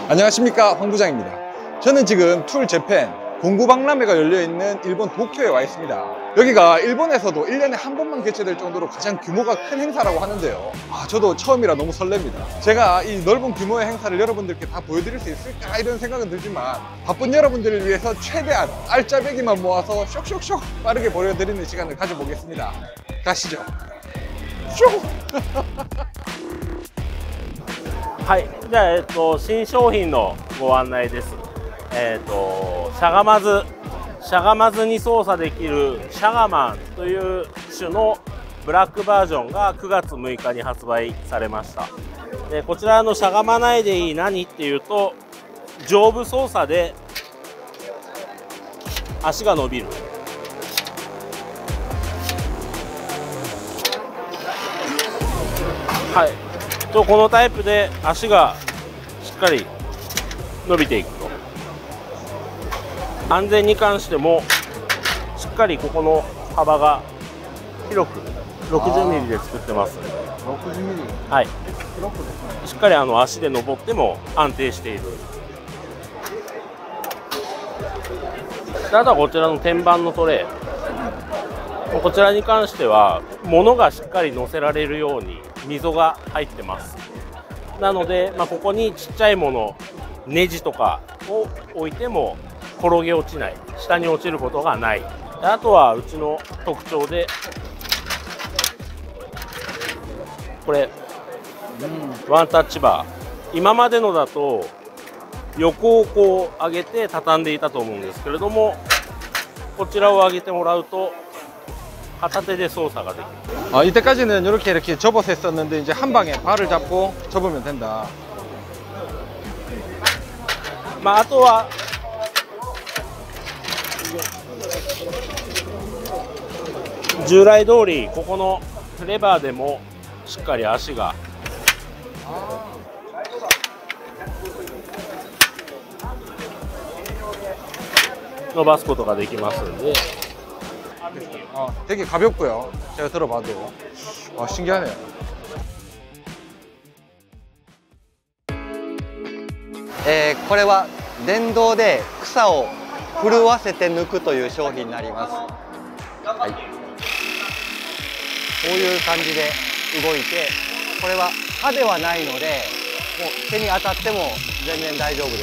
안녕하십니까, 황 부장입니다. 저는 지금 툴 재팬 공구박람회가 열려있는 일본 도쿄에 와 있습니다. 여기가 일본에서도 1년에 한 번만 개최될 정도로 가장 규모가 큰 행사라고 하는데요. 저도 처음이라 너무 설렙니다. 제가 이 넓은 규모의 행사를 여러분들께 다 보여드릴 수 있을까 이런 생각은 들지만 바쁜 여러분들을 위해서 최대한 알짜배기만 모아서 쇽쇽쇽 빠르게 보여드리는 시간을 가져보겠습니다. 가시죠. 쇽! はい、じゃあ、新商品のご案内です。しゃがまずに操作できるシャガマンという種のブラックバージョンが9月6日に発売されました。でこちらのしゃがまないでいい何っていうと、上部操作で足が伸びる。はい。このタイプで足がしっかり伸びていくと、安全に関してもしっかりここの幅が広く 60mm で作ってますので、60mm、はい、しっかり足で登っても安定している。であとはこちらの天板のトレー、こちらに関しては物がしっかり乗せられるように溝が入ってます。なので、ここにちっちゃいもの、ネジとかを置いても転げ落ちない、下に落ちることがない。あとはうちの特徴で、これ、ワンタッチバー、今までのだと横をこう上げて畳んでいたと思うんですけれども、こちらを上げてもらうと片手で操作ができる。 이때까지는 이렇게 접어서 했었는데 이제 한 방에 발을 잡고 접으면 된다. あとは従来通りここのレバーでもしっかり足が伸ばすことができますので。 되게 가볍고요. 제가 들어봐도 신기하네요. 네, これは電動で草を震わせて抜くという商品になります。はい、こういう感じで動いて、これは刃ではないので、もう手に当たっても全然大丈夫です。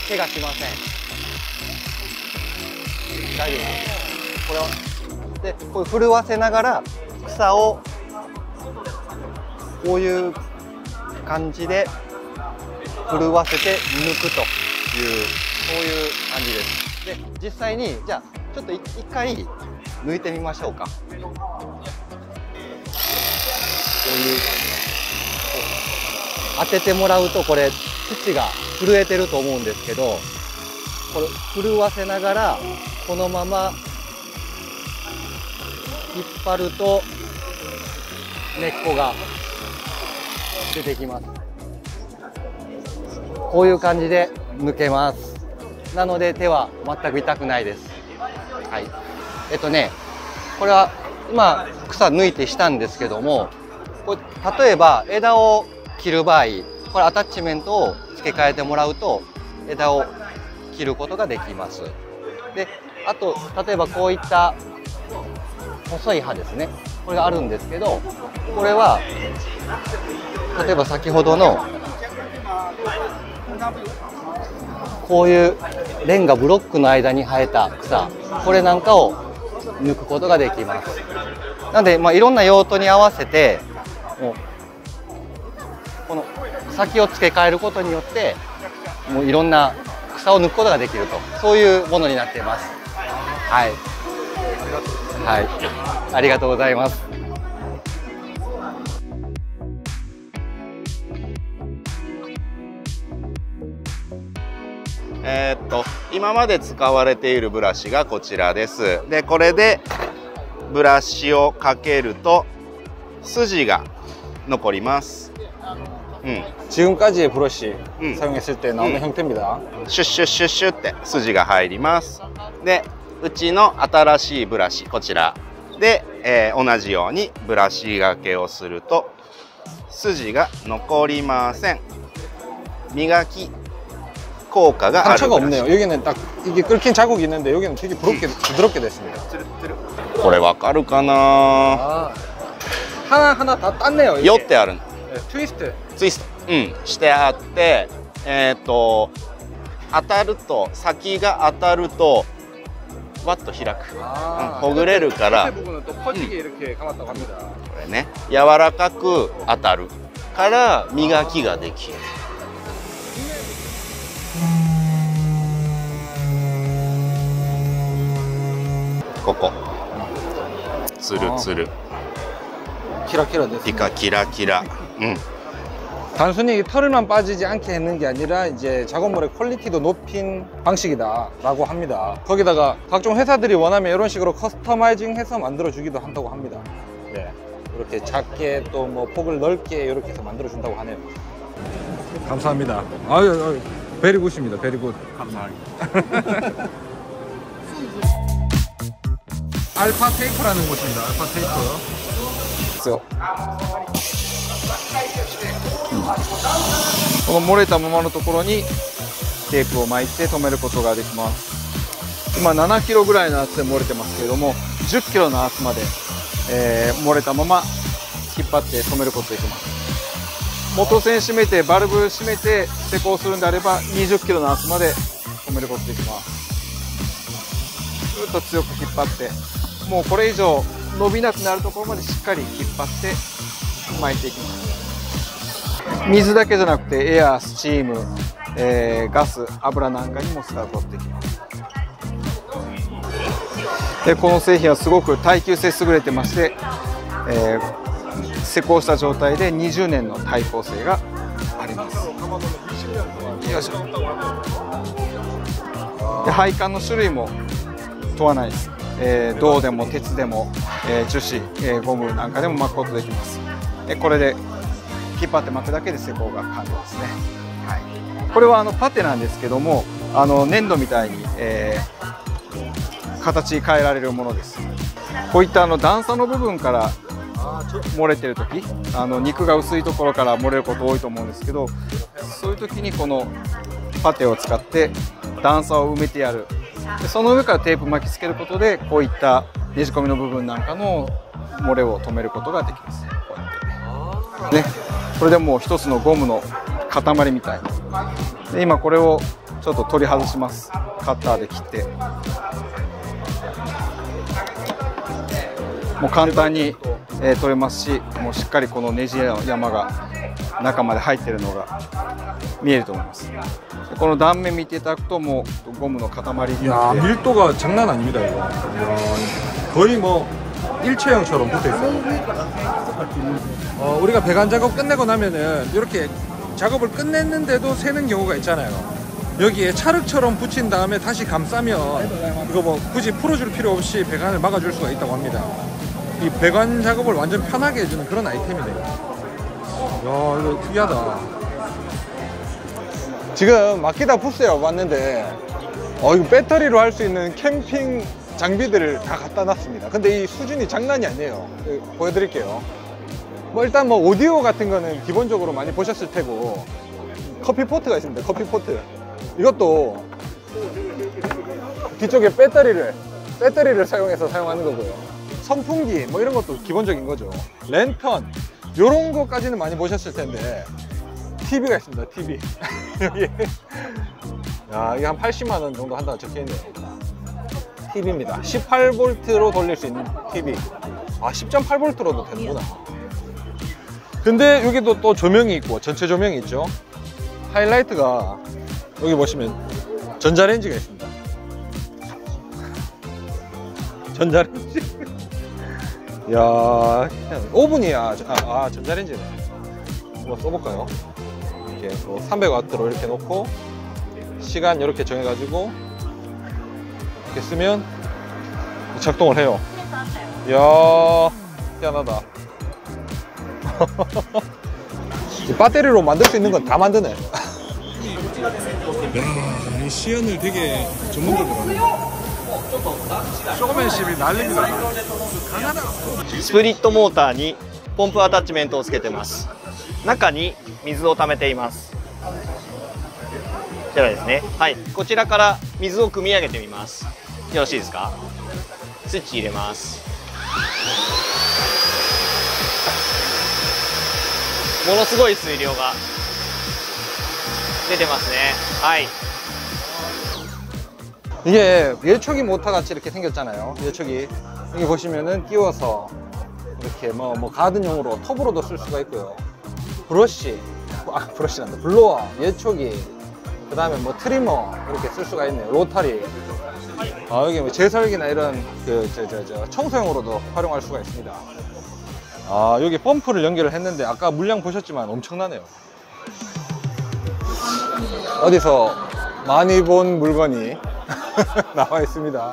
怪我しません。大丈夫です。これはでこう震わせながら草をこういう感じで震わせて抜くというそういう感じです。で実際にじゃあちょっと一回抜いてみましょうか。こういう当ててもらうとこれ土が震えてると思うんですけど、これ震わせながらこのまま引っ張ると根っこが出てきます。こういう感じで抜けます。なので手は全く痛くないです。はい。これは今草抜いてしたんですけども、これ例えば枝を切る場合、これアタッチメントを付け替えてもらうと枝を切ることができます。で、あと例えばこういった細い刃ですね、これがあるんですけど、これは例えば先ほどのこういうレンガブロックの間に生えた草、これなんかを抜くことができます。なので、いろんな用途に合わせてもうこの先を付け替えることによってもういろんな草を抜くことができると、そういうものになっています。はい、はい、ありがとうございます。 今まで使われているブラシがこちらです。で、これでブラシをかけると筋が残ります。 지금까지의 브러쉬 사용했을 때는 어느 형태입니다. シュッシュッシュッシュって筋が入ります。で、うちの新しいブラシこちらで、同じようにブラシがけをすると筋が残りません。磨き効果がある 상처가 없네요. 여기는 딱 이게 끓긴 자국이 있는데 여기는 되게 부드럽게 됐습니다. これわかるかな 아, 하나 다 땄네요. よってある 네, 트위스트. ツイスト、してあって当たると先が当たるとわっと開く、 ほぐれるから 끝에 부분은 또 퍼지게 이렇게 감았다고 합니다. これね柔らかく当たるから磨きができる。ここつるつる 키라키라 됐습니다. ピカキラキラ、 단순히 털만 빠지지 않게 했는 게 아니라 이제 작업물의 퀄리티도 높인 방식이다라고 합니다. 거기다가 각종 회사들이 원하면 이런 식으로 커스터마이징해서 만들어주기도 한다고 합니다. 네, 이렇게 작게 또 뭐 폭을 넓게 이렇게 해서 만들어준다고 하네요. 감사합니다. 아유, 베리굿입니다. 베리굿. 감사합니다. 알파 테이프라는 곳입니다. 알파 테이프. この漏れたままのところにテープを巻いて止めることができます。今7キロぐらいの圧で漏れてますけれども、10キロの圧まで、漏れたまま引っ張って止めることができます。元栓閉めてバルブ閉めて施工するんであれば20キロの圧まで止めることができます。ずっと強く引っ張って、もうこれ以上伸びなくなるところまでしっかり引っ張って巻いていきます。水だけじゃなくてエア、スチーム、ガス、油なんかにも使うことができます。でこの製品はすごく耐久性優れてまして、施工した状態で20年の耐候性があります。よいしょ。で配管の種類も問わないです。銅でも鉄でも、樹脂、ゴムなんかでも巻くことができます。これで引っ張って巻くだけで施工が完了ですね。はい、これはパテなんですけども、粘土みたいに、形変えられるものです。こういった段差の部分から漏れてる時、肉が薄いところから漏れること多いと思うんですけど、そういう時にこのパテを使って段差を埋めてやる。でその上からテープ巻きつけることでこういったねじ込みの部分なんかの漏れを止めることができます。こうやってね、これでもう一つのゴムの塊みたいで、今これをちょっと取り外します。カッターで切って、もう簡単に、取れますし、もうしっかりこのネジ山が中まで入っているのが見えると思います。この断面見ていただくともうゴムの塊になって、밀도가 장난 아닙니다. 이거 거의 뭐 일체형처럼 붙어 있어요. 우리가 배관 작업 끝내고 나면은 이렇게 작업을 끝냈는데도 새는 경우가 있잖아요. 여기에 찰흙처럼 붙인 다음에 다시 감싸면 이거 뭐 굳이 풀어줄 필요 없이 배관을 막아줄 수가 있다고 합니다. 이 배관 작업을 완전 편하게 해주는 그런 아이템이네요. 야, 이거 특이하다. 지금 마키다 부스에 와봤는데 이거 배터리로 할 수 있는 캠핑 장비들을 다 갖다 놨습니다. 근데 이 수준이 장난이 아니에요. 보여드릴게요. 뭐 일단 뭐 오디오 같은 거는 기본적으로 많이 보셨을 테고, 커피포트가 있습니다. 커피포트. 이것도 뒤쪽에 배터리를 사용해서 사용하는 거고요. 선풍기 뭐 이런 것도 기본적인 거죠. 랜턴 이런 것까지는 많이 보셨을 텐데, TV가 있습니다. TV. 여기 야, 이게 한 80만 원 정도 한다고 적혀있네요. TV입니다. 18V로 돌릴 수 있는 TV. 10.8V로도 되는구나. 근데 여기도 또 조명이 있고, 전체 조명이 있죠. 하이라이트가 여기 보시면 전자레인지가 있습니다. 전자레인지. 야, 오븐이야. 전자레인지네. 한번 써볼까요? 이렇게 300W로 이렇게 놓고 시간 이렇게 정해가지고 이렇게 쓰면 작동을 해요. 이야, 희한하다. 배터리로 만들 수 있는 건 다 만드네. 야, 이 시연을 되게 전문적으로 하네. 쇼맨십이 난립니다. 강하다. スプリットモーターにポンプアタッチメントをつけてます。中に水を溜めています。 ちらですね。はい。こちらから水を汲み上げてみます。よろしいですか？スイッチ入れます。ものすごい水量が出てますね。はい。 이게 예초기 모터 같이 이렇게 생겼잖아요. 예초기 여기 보시면은 끼워서 이렇게 뭐 가든용으로 톱으로도 쓸 수가 있고요. 브러쉬란다. 블로어, 예초기, 그 다음에 뭐 트리머 이렇게 쓸 수가 있네요. 로타리. 여기 뭐 제설기나 이런 청소용으로도 활용할 수가 있습니다. 여기 펌프를 연결을 했는데 아까 물량 보셨지만 엄청나네요. 어디서 많이 본 물건이 나와 있습니다.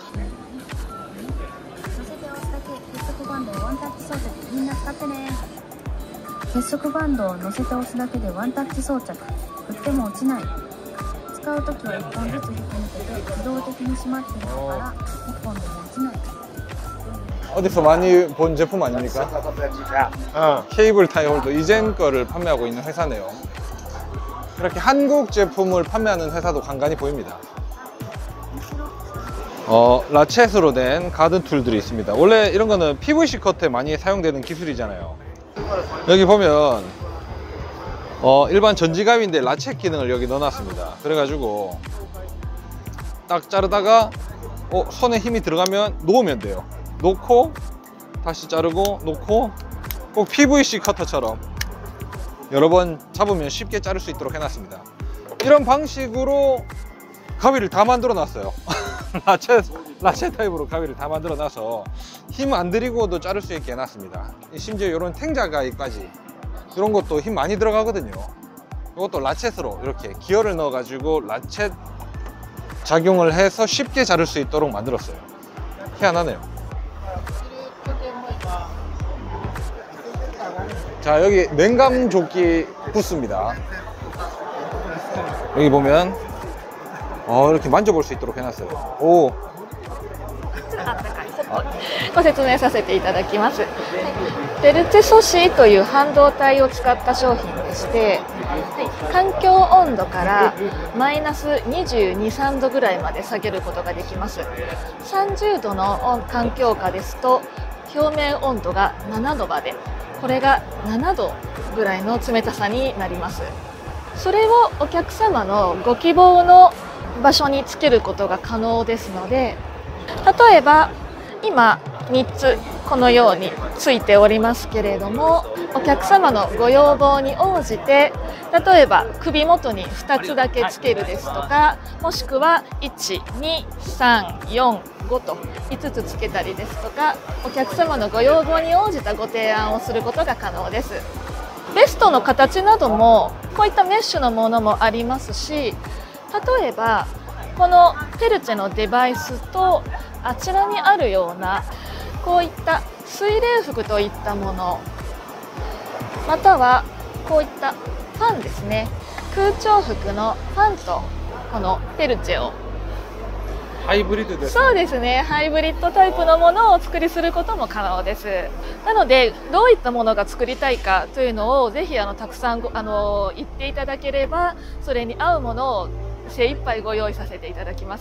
어디서 많이 본 제품 아닙니까? 케이블 타이 홀더 이젠 거를 판매하고 있는 회사네요. 이렇게 한국 제품을 판매하는 회사도 간간히 보입니다. 라쳇으로 된 가든 툴들이 있습니다. 원래 이런 거는 PVC 커트에 많이 사용되는 기술이잖아요. 여기 보면 일반 전지갑인데 라쳇 기능을 여기 넣어놨습니다. 그래가지고 딱 자르다가 손에 힘이 들어가면 놓으면 돼요. 놓고 다시 자르고 놓고 꼭 PVC 커터처럼 여러 번 잡으면 쉽게 자를 수 있도록 해놨습니다. 이런 방식으로 가위를 다 만들어 놨어요. 라쳇 타입으로 가위를 다 만들어 놔서 힘 안 들이고도 자를 수 있게 해놨습니다. 심지어 이런 탱자 가위까지 이런 것도 힘 많이 들어가거든요. 이것도 라쳇으로 이렇게 기어를 넣어 가지고 라쳇 작용을 해서 쉽게 자를 수 있도록 만들었어요. 희한하네요. 자, 여기 냉감 조끼 부스입니다. 여기 보면 이렇게 만져볼 수 있도록 해놨어요. 오. ご説明させていただきます。ベルチェ素子という半導体を使った商品でして、環境温度からマイナス22、3度ぐらいまで下げることができます。30度の環境下ですと表面温度が7度まで、これが7度ぐらいの冷たさになります。それをお客様のご希望の場所につけることが可能ですので、例えば今3つこのようについておりますけれども、お客様のご要望に応じて例えば首元に2つだけつけるですとか、もしくは1、2、3、4、5と5つつけたりですとか、お客様のご要望に応じたご提案をすることが可能です。ベストの形などもこういったメッシュのものもありますし、例えばこのペルチェのデバイスとあちらにあるようなこういった水冷服といったもの、またはこういったファンですね、空調服のファンとこのペルチェをハイブリッドです。 そうですね、ハイブリッドタイプのものをお作りすることも可能です。なのでどういったものが作りたいかというのをぜひたくさん言っていただければ、それに合うものを精一杯ご用意させていただきます。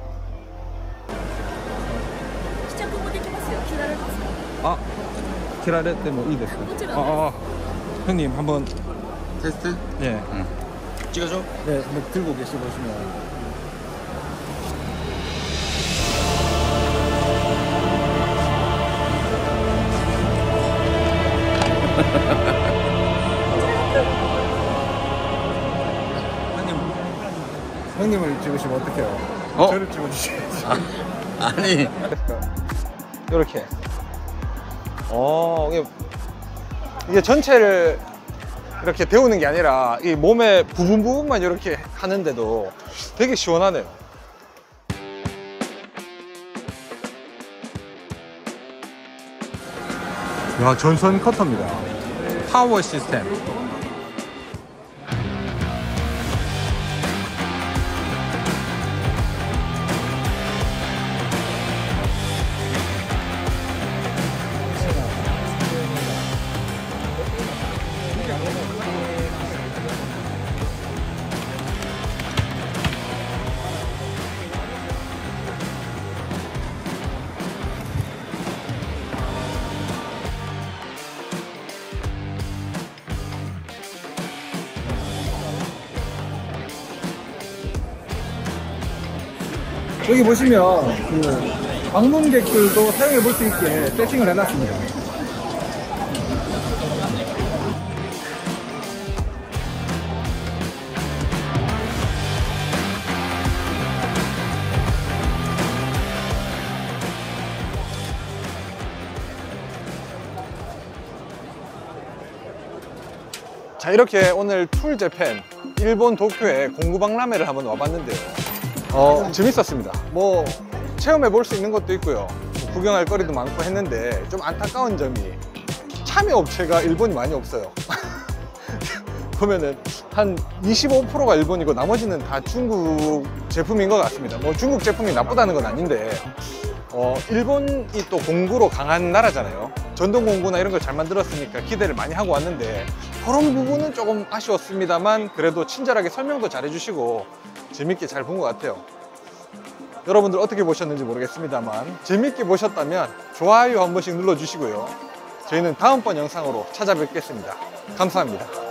試着もできますよ。着られますか？ 아, 기라레 때문에 이 됐어요. 형님 한번 테스트? 예. 찍어줘? 네, 한번 들고 계시보시면. 형님을 찍으시면 어떡해요? 저를 찍어주셔야지. 아니. 이렇게. 이게 전체를 이렇게 데우는 게 아니라 이 몸의 부분만 이렇게 하는데도 되게 시원하네요. 야, 전선 커터입니다. 파워 시스템. 여기 보시면 그 방문객들도 사용해 볼 수 있게 세팅을 해놨습니다. 자, 이렇게 오늘 툴 재팬 일본 도쿄의 공구박람회를 한번 와봤는데요. 재밌었습니다. 뭐 체험해 볼 수 있는 것도 있고요, 구경할 거리도 많고 했는데 좀 안타까운 점이 참여 업체가 일본이 많이 없어요. 보면은 한 25%가 일본이고 나머지는 다 중국 제품인 것 같습니다. 뭐 중국 제품이 나쁘다는 건 아닌데 일본이 또 공구로 강한 나라잖아요. 전동 공구나 이런 걸 잘 만들었으니까 기대를 많이 하고 왔는데 그런 부분은 조금 아쉬웠습니다만 그래도 친절하게 설명도 잘 해주시고 재밌게 잘 본 것 같아요. 여러분들 어떻게 보셨는지 모르겠습니다만 재밌게 보셨다면 좋아요 한 번씩 눌러주시고요. 저희는 다음번 영상으로 찾아뵙겠습니다. 감사합니다.